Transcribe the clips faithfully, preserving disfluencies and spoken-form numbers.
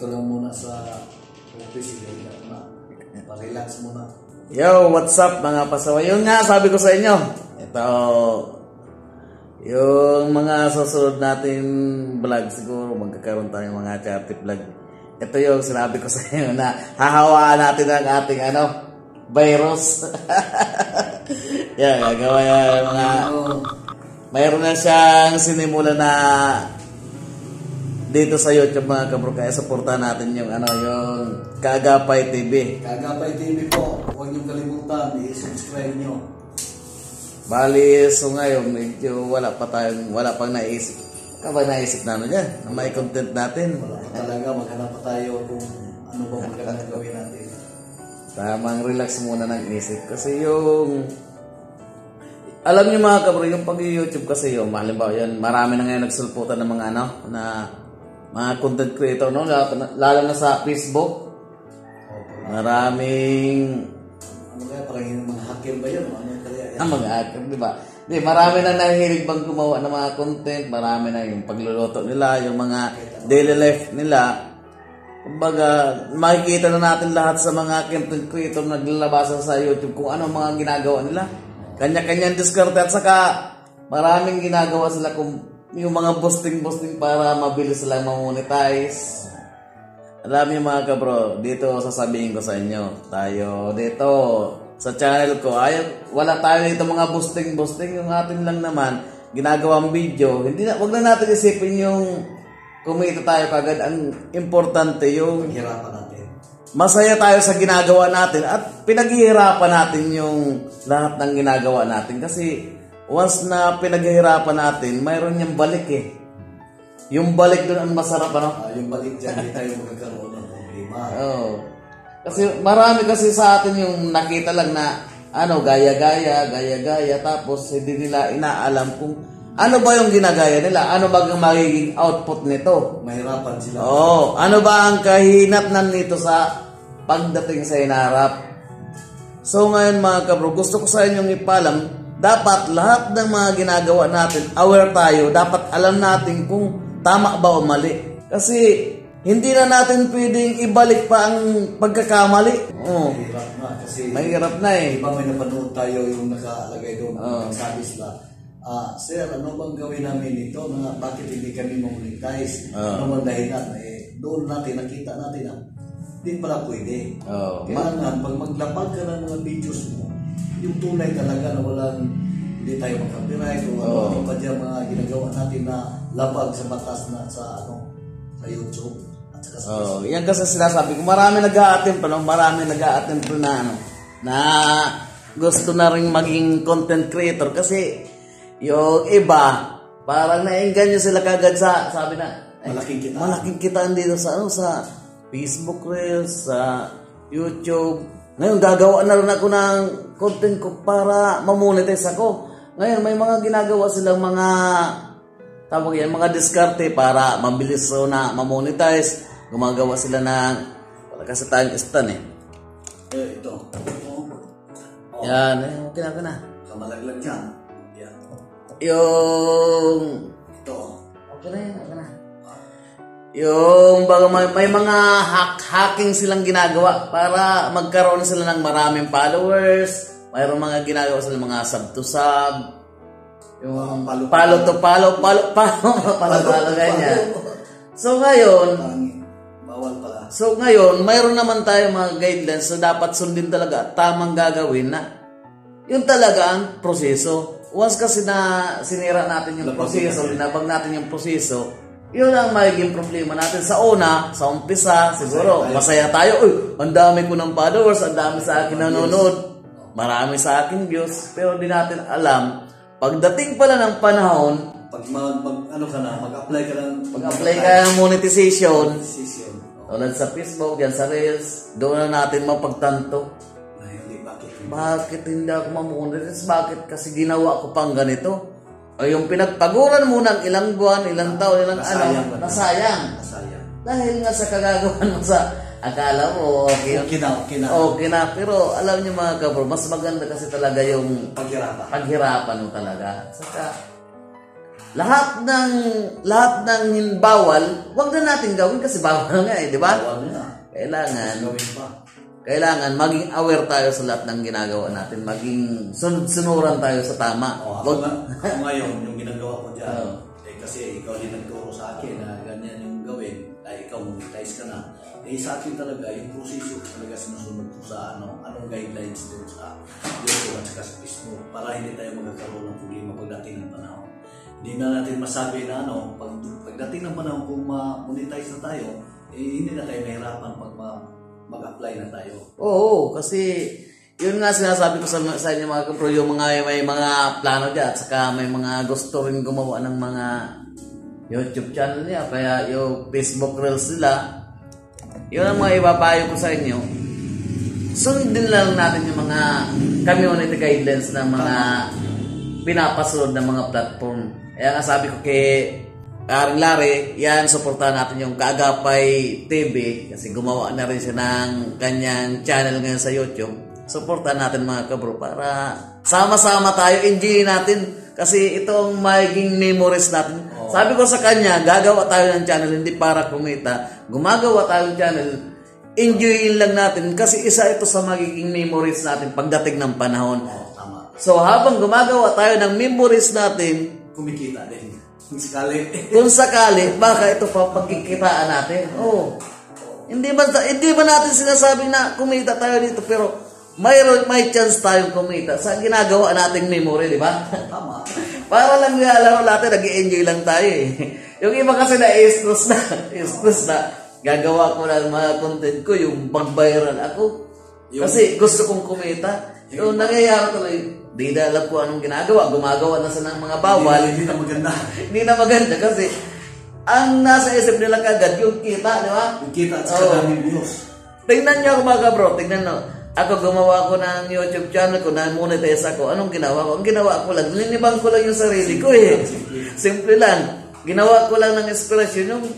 dito lang muna sa office. Pa-relax muna. Yo, what's up mga pasaway? Yun nga, sabi ko sa inyo. Ito, yung mga susunod natin vlog, siguro magkakaroon tayo mga charity vlog. Ito yung sinabi ko sa inyo na hahawaan natin ang ating ano, virus. Yan, gagawa yan mga... Mayroon na siyang sinimula na dito sa YouTube mga kabro, kaya supportan natin yung ano, yung Kaagapay T V. Kaagapay T V po, huwag niyong kalimutan, i-subscribe niyo. Bali, so ngayon, medyo wala pa tayong, wala pang naisip. Ka ba naisip na ano dyan? Na may content natin? Wala pa talaga, maghanap pa tayo kung ano ba magandang gawin natin. Tamang relax muna ng isip. Kasi yung, alam niyo mga kabro, yung pag-YouTube kasi yung, halimbawa yan, marami na ngayon nagsulputan ng mga ano, na mga content creator, no? Lalo, lalo na sa Facebook. Maraming, ano kaya, parang yung mga hacker ba yun? Ano kaya yan? ah, mga hacker, di ba? Di, marami na nahihilig bang gumawa ng mga content, marami na yung pagluluto nila, yung mga daily life nila. Kumbaga, makikita na natin lahat sa mga content creator na naglalabasan sa YouTube kung ano mga ginagawa nila. Kanya-kanyang diskarte at saka maraming ginagawa sila kung yung mga boosting-boosting para mabilis sila ma-monetize. Alam niyo mga kabro, dito sasabihin ko sa inyo, tayo dito sa channel ko, ay, wala tayo dito mga boosting-boosting, yung atin lang naman, ginagawang video. Hindi na, wag na natin isipin yung kumita tayo kagad. Ang importante yung Paghirapan natin. Masaya tayo sa ginagawa natin at pinaghihirapan natin yung lahat ng ginagawa natin. Kasi once na pinaghihirapan natin, mayroon niyang balik eh. Yung balik doon ang masarap, ano? Uh, yung balik dyan, hindi tayo magkakaroon ng problema. Oo. Kasi marami kasi sa atin yung nakita lang na ano, gaya-gaya, gaya-gaya, tapos hindi nila inaalam kung ano ba yung ginagaya nila, ano ba ang magiging output nito. Mahirapan sila. Oo. Ano ba ang kahinatnan nito sa pagdating sa inarap. So ngayon mga kabro, gusto ko sa inyong ipalam, dapat lahat ng mga ginagawa natin, aware tayo, dapat alam natin kung tama ba o mali. Kasi hindi na natin pwedeng ibalik pa ang pagkakamali. Oh. Mahirap na kasi mahirap na eh. Diba may napanood tayo yung nakalagay doon, oh. Sabi sila, ah, sir, ano bang gawin namin ito? Na bakit hindi kami monetize? Oh. Ano bang dahilan? Eh, doon natin, nakita natin na hindi pala pwede. Oh. Kailangan, pag maglapag ka ng mga videos mo, yung tunay talaga na walang hindi tayo mag-copyright o oh. ano pa dyan mga ginagawa natin na labag sa batas na sa ano sa YouTube at saka sa oh, yan kasi sinasabi ko, marami nag-a-attempt pa, no? Marami nag-a-attempt pa na ano, na gusto na rin maging content creator kasi yung iba parang naengganyo sila kagad sa sabi na eh, malaking kita. Malaking kitaan dito sa ano, sa Facebook Reels, sa YouTube. Ngayon gagawa na rin ako ng content ko para ma-monetize ako. Ngayon may mga ginagawa silang mga tawag yan, mga diskarte para mabilis so na ma-monetize. Gumagawa sila ng wala kasi tayong stan eh. Eh, ito. Oh. Oh. Yan, eh, okay na, okay na. Kamalaglag dyan. Yan. Yung ito. okay na yan, okay na. Yung baga may, may mga hack hacking silang ginagawa para magkaroon sila ng maraming followers. Mayroong mga ginagawa sila mga sub to sub. Yung uh, palo, palo to palo, palo palo, palo, palo, ganyan. So ngayon, bawal pala. So ngayon, mayroon naman tayo mga guidelines na dapat sundin talaga, tamang gagawin na yun talaga ang proseso. Once kasi na sinira natin yung proseso, linabag natin yung proseso, yun ang magiging problema natin. Sa una, sa umpisa, siguro, masaya tayo. Uy, ang dami ko ng followers, ang dami sa akin nanonood, marami sa akin views, pero di natin alam, pagdating pala ng panahon, pag mag, mag ano ka na, mag-apply ka ng mag-apply ka ng monetization, monetization. tulad sa Facebook, yan sa Reels, doon na natin mapagtanto. Ay, hindi, bakit? Bakit hindi ako mamonetize? Bakit kasi ginawa ko pang ganito? O yung pinagpaguran mo ng ilang buwan, ilang taon, ilang nasayang ano, ba? nasayang. Nasayang. Dahil nga sa kagagawan mo sa akala mo, okay, okay na, okay na. Okay na, pero alam niyo mga kabro, mas maganda kasi talaga yung paghirapan. Paghirapan mo talaga. Saka, lahat ng lahat ng bawal, wag na natin gawin kasi bawal nga eh, di ba? Bawal na. Kailangan Gawin pa. kailangan maging aware tayo sa lahat ng ginagawa natin, maging sunod-sunuran tayo sa tama. O, Wag ako, nga- ako ngayon, yung ginagawa ko dyan, Oo. eh, kasi ikaw din nagturo sa akin na ganyan yung gawin, ay ikaw monetize ka na. Eh sa akin talaga, yung proseso talaga sinusunod ko sa ano, anong guidelines din sa YouTube at saka sa Facebook para hindi tayo magkakaroon ng problema pagdating ng panahon. Hindi na natin masabi na ano, pag, pagdating ng panahon kung ma-monetize na tayo, eh hindi na tayo mahirapan pag ma- mag-apply na tayo. Oo, kasi yun nga sinasabi ko sa, sa inyo mga kapro, yung mga may mga plano dyan at saka may mga gusto rin gumawa ng mga YouTube channel niya, kaya yung Facebook Reels nila, yun ang mga ipapayo ko sa inyo. Sundin lang natin yung mga community guidelines ng mga pinapasunod ng mga platform. Kaya nga sabi ko kay Karing Larry, yan, supportahan natin yung Kaagapay T V kasi gumawa na rin siya ng kanyang channel ngayon sa YouTube. Supportahan natin mga kabro para sama-sama tayo, enjoy natin kasi itong magiging memories natin. Oh. Sabi ko sa kanya, gagawa tayo ng channel hindi para kumita. Gumagawa tayo ng channel, enjoyin lang natin kasi isa ito sa magiging memories natin pagdating ng panahon. Oo, tama. So habang gumagawa tayo ng memories natin, Kumikita din. Kung sakali. kung sakali, baka ito pa pagkikitaan natin. Oh. Hindi ba hindi ba natin sinasabi na kumita tayo dito pero mayroon may chance tayong kumita sa ginagawa nating memory, di ba? Tama. Para lang nilalaro natin, nag-i-enjoy lang tayo eh. Yung iba kasi na-stress na, stress na, gagawa ko na mga content ko, yung pag-viral ako. Kasi gusto kong kumita. Yung nangyayari tuloy, di na alam ko anong ginagawa, gumagawa na sa ng mga bawal. Hindi na maganda. Hindi na maganda kasi ang nasa isip nila kagad yung kita, di ba? Yung kita at sa Oo. daming views. Tingnan niyo ako mga bro, tingnan nyo. Ako gumawa ko ng YouTube channel ko, na-monetize ako. Anong ginawa ko? Ang ginawa ko lang, linibang ko lang yung sarili ko eh. Simple lang. Ginawa ko lang ng inspiration yung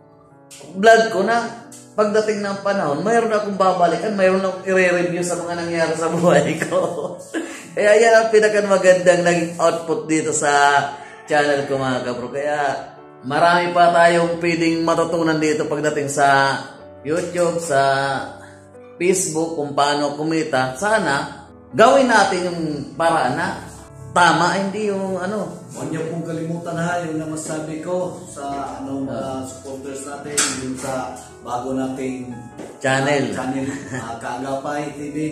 vlog ko na pagdating ng panahon, mayroon akong babalikan, mayroon akong i-review sa mga nangyari sa buhay ko. Kaya yan ang pinakamagandang naging output dito sa channel ko mga kabro. Kaya marami pa tayong pwedeng matutunan dito pagdating sa YouTube, sa Facebook, kung paano kumita. Sana gawin natin yung paraan na tama, hindi yung ano. Huwag niyo pong kalimutan ha, yung na masabi ko sa ano mga supporters natin, yung sa bago nating Channel. uh, channel uh, Kaagapay T V.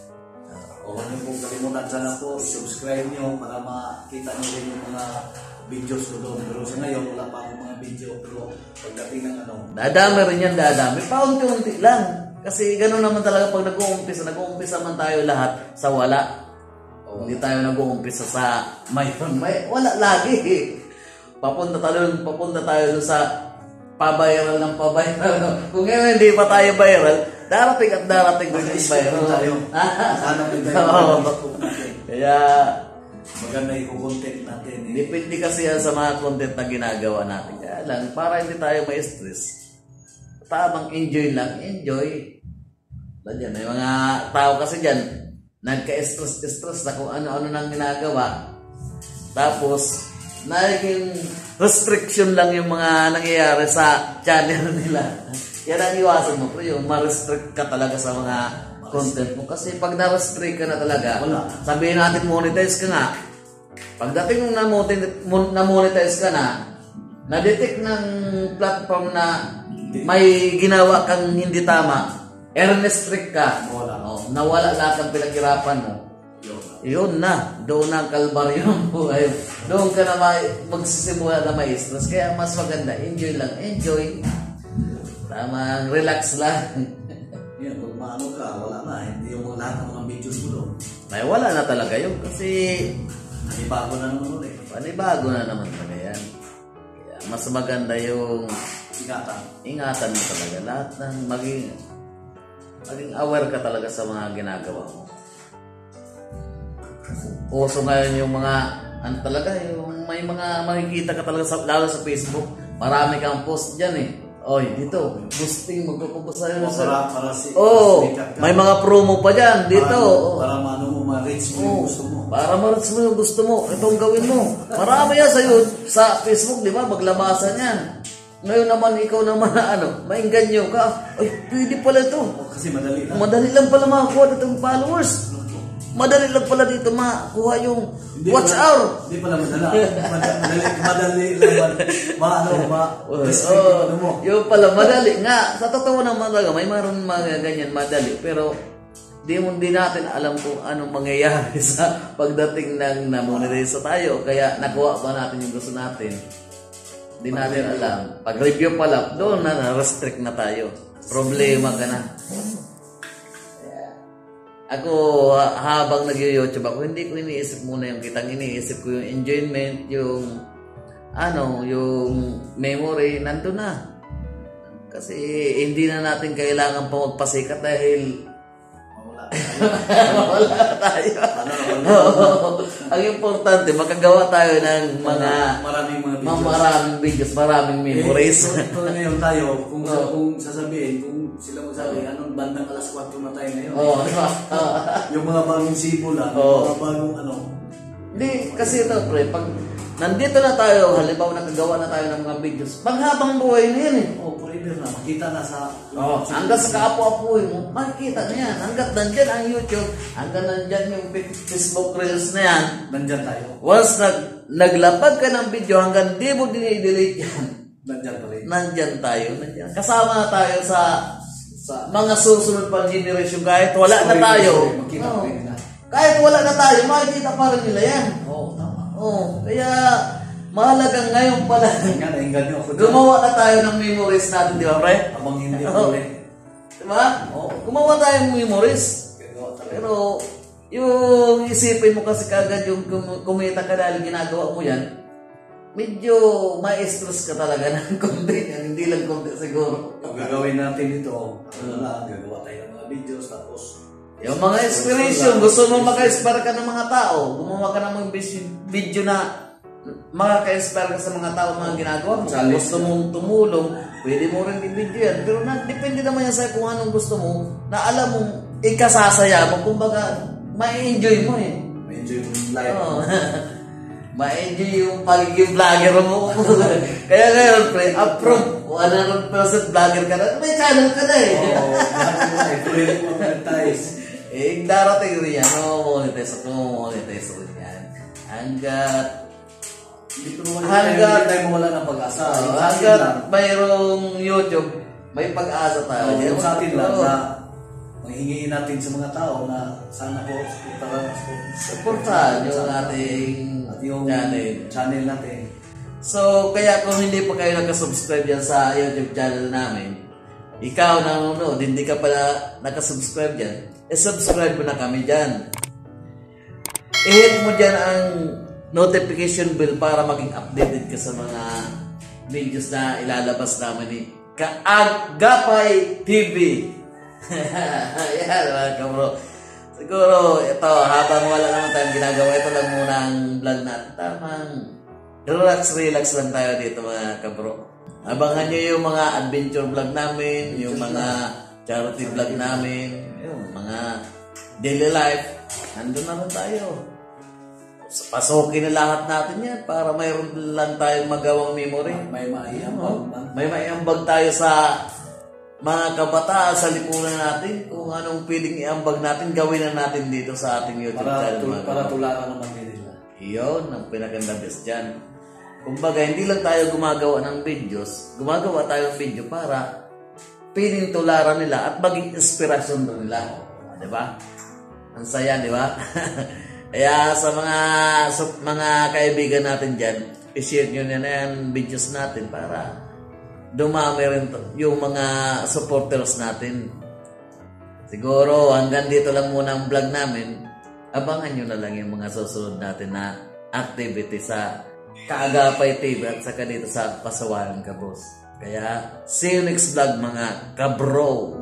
Uh, Huwag niyo pong kalimutan, sana po subscribe niyo para makita niyo rin yung mga videos ko doon. Pero sa ngayon, wala pa akong mga video. Pero pagdating ng ano, Dadami rin yan, dadami. Paunti-unti lang. Kasi gano'n naman talaga pag nag-uumpisa. Nag-uumpisa man tayo lahat sa wala. O, hindi tayo nag-uumpisa sa mayroon. May, wala lagi. Papunta tayo, papunta tayo dun sa pa-viral ng pa-viral. Kung ngayon hindi pa tayo viral, darating at darating din yung viral. tayo. Sana may tayo. Oo. Kaya, Maganda i-content natin. Eh. depende kasi yan sa mga content na ginagawa natin. Kaya lang, para hindi tayo may stress, tamang enjoy lang, enjoy. Diyan, may mga tao kasi dyan, nagka-stress-stress na kung ano-ano nang ginagawa. Tapos, naging restriction lang yung mga nangyayari sa channel nila. Yan ang iwasan mo, pero yung ma-restrict ka talaga sa mga content mo. Kasi pag na-restrict ka na talaga, Wala. sabihin natin monetize ka nga. Pagdating nung na-monetize ka na, na-detect ng platform na may ginawa kang hindi tama, earn-restrict ka. Wala. Oh, nawala lahat ng pinaghirapan mo. Yun. Yun na, doon na ang kalbaryo ng buhay. Doon ka na may, magsisimula na may stress. Kaya mas maganda, enjoy lang, enjoy. Tamang relax lang. Yan, pag maano ka, wala na. Hindi yung lahat ng mga videos mo doon. May wala na talaga yun kasi Nanibago na naman ulit. panibago na naman talaga yan. Kaya mas maganda yung Ingatan. ingatan mo talaga. Lahat ng maging, maging aware ka talaga sa mga ginagawa mo. Uso ngayon yung mga, ano talaga, yung may mga makikita ka talaga, sa, lalo sa Facebook, marami kang post dyan eh. Oy, dito, boosting, magpapabos tayo O, sa... para, para si, Oh, sikat ka. may mga promo pa dyan, dito. Para, para maano mo, ma-reach mo yung Oh, gusto mo. para ma-reach mo yung gusto mo, itong gawin mo. Marami yan sa'yo sa Facebook, di ba? Maglabasan yan. Ngayon naman, ikaw naman na ano, maingganyo ka. Ay, pwede pala ito. O, kasi madali lang. Madali lang pala makakuha itong followers. Madali lang pala dito makuha yung Hindi watch pala- hour. Hindi pala madala. Madali, madali, madali lang. ma- Ma, ano, ma, restrict yung ano mo. Oh, yung pala, madali nga. Sa totoo naman talaga, may maroon mga ganyan madali. Pero, di mo di natin alam kung anong mangyayari sa pagdating ng na-monetize tayo. Kaya nakuha pa natin yung gusto natin. Di natin alam. Pag review pala, doon na na-restrict na tayo. Problema ka na. Ako, ha- habang nag-YouTube ako, hindi ko iniisip muna yung kitang, iniisip ko yung enjoyment, yung ano, yung memory, nandun na. Kasi hindi na natin kailangan pa magpasikat dahil Wala. wala tayo. Ano, Oo. Ang importante, makagawa tayo ng mga maraming mga mga maraming videos, maraming memories. Eh, ito ngayon tayo, kung, sa, kung sasabihin, kung sila magsabi, anong bandang alas kwatro na tayo ngayon? Oo, di ba? Yung mga bagong sipo lang, Oo. mga bagong ano. Hindi, kasi ito, pre, pag nandito na tayo, halimbawa nakagawa na tayo ng mga videos, panghabang buhay na yan eh. Oh, forever na, makita na sa... Oh, hanggang sa kaapo-apoy mo, makikita na yan. Hanggat nandyan ang YouTube, hanggang nandyan yung Facebook Reels na yan. Nandyan tayo. Once nag, naglapag ka ng video, hanggang di mo dinidelete yan, Nandyan pa rin. nandyan tayo. Nandyan. Kasama na tayo sa Sa... mga susunod pang generation. Kahit wala na Sorry, tayo, sorry, makita oh, pa rin nila. kahit wala na tayo, makikita pa rin nila yan. Oo, tama. Oh, kaya mahalagang ngayon pala. Nga, nainggan niyo ako. Gumawa na tayo ng memories natin, di ba, pre? Abang hindi Oo. ulit. Di ba? Oh, gumawa tayo ng memories. Gagawa talaga. Pero, yung isipin mo kasi kagad yung kum- kumita ka dahil ginagawa mo yan, medyo ma-stress ka talaga ng konti yan. Hindi lang konti siguro. Ang gagawin natin ito, ano lang, gagawa tayo ng mga videos, tapos Yung mga inspiration, gusto mo maka-inspire ka ng mga tao, gumawa ka ng mga vis- video na makaka-inspire ka sa mga tao, mga ginagawa mo. Challenge Gusto mong tumulong, pwede mo rin i-video yan. Pero na, depende naman yan sa'yo kung anong gusto mo, na alam mong ikasasaya mo, kumbaga, ma-enjoy mo eh. medyo yung live. Oo. Ma-enjoy yung pagiging vlogger mo. Kaya ngayon, pre, approve. one hundred percent vlogger ka na. May channel ka na eh. Oo, lahat mo eh, pwede mo monetize. Eh, darating rin yan. No-monetize at no-monetize rin yan. Hanggat, Hindi ko naman Hanggat- hindi tayo mawala ng pag-asa. uh, Yung sa atin hanggat lang. mayroong YouTube, may pag-asa tayo. Oo, yung sa atin lang Oo. na manghihingiin natin sa mga tao na sana po supportahan Supportahan yung ating at yung channel. channel natin. So, kaya kung hindi pa kayo nakasubscribe yan sa YouTube channel namin, ikaw nanonood, hindi ka pala nakasubscribe dyan, eh subscribe mo na kami dyan. I-hit mo dyan ang notification bell para maging updated ka sa mga videos na ilalabas namin ni Kaagapay T V. Yan mga kabro. Siguro ito, habang wala naman tayong ginagawa, ito lang muna ang vlog natin. Tamang relax, relax lang tayo dito mga kabro. Abangan nyo yung mga adventure vlog namin, yung mga charity vlog namin, yung mga daily life. Nandun na rin tayo. Pasukin na lahat natin yan para mayroon lang tayong magawang memory. May Oh, maiambag. may maiambag tayo sa mga kabataan sa lipunan natin. Kung anong pwedeng iambag natin, gawin na natin dito sa ating YouTube Para, channel. tul- mga para kapatid. tularan naman din nila. Iyon ang pinaganda best dyan. Kumbaga, hindi lang tayo gumagawa ng videos. Gumagawa tayo ng video para piling tularan nila at maging inspirasyon doon nila. Di ba? Ang saya, di ba? Kaya sa mga sa mga kaibigan natin dyan, i-share nyo na yan videos natin para dumami rin to, yung mga supporters natin. Siguro hanggang dito lang muna ang vlog namin. Abangan nyo na lang yung mga susunod natin na activity sa Kaagapay T V at saka dito sa Pasawalan Ka Boss. Kaya see you next vlog mga kabro.